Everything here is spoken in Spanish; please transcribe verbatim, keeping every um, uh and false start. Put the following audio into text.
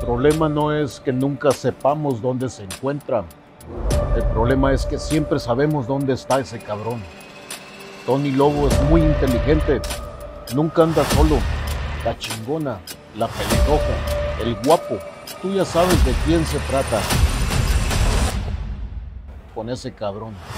problema no es que nunca sepamos dónde se encuentra. El problema es que siempre sabemos dónde está ese cabrón. Tony Lobo es muy inteligente. Nunca anda solo. La chingona, la pelirroja, el guapo. Tú ya sabes de quién se trata. Con ese cabrón.